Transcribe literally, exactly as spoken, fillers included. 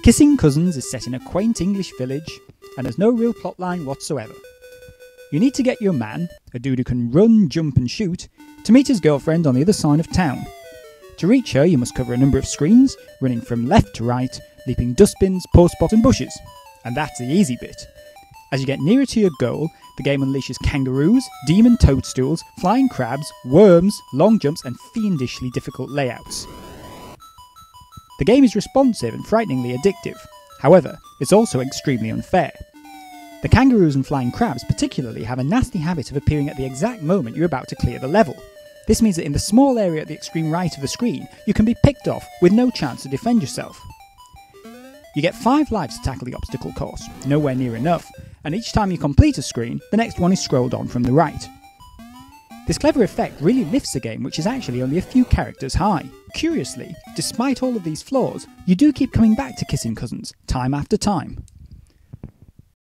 Kissin Kousins is set in a quaint English village and has no real plotline whatsoever. You need to get your man, a dude who can run, jump and shoot, to meet his girlfriend on the other side of town. To reach her, you must cover a number of screens, running from left to right, leaping dustbins, post box and bushes. And that's the easy bit. As you get nearer to your goal, the game unleashes kangaroos, demon toadstools, flying crabs, worms, long jumps and fiendishly difficult layouts. The game is responsive and frighteningly addictive. However, it's also extremely unfair. The kangaroos and flying crabs particularly have a nasty habit of appearing at the exact moment you're about to clear the level. This means that in the small area at the extreme right of the screen, you can be picked off with no chance to defend yourself. You get five lives to tackle the obstacle course, nowhere near enough, and each time you complete a screen, the next one is scrolled on from the right. This clever effect really lifts a game which is actually only a few characters high. Curiously, despite all of these flaws, you do keep coming back to Kissin Kousins time after time.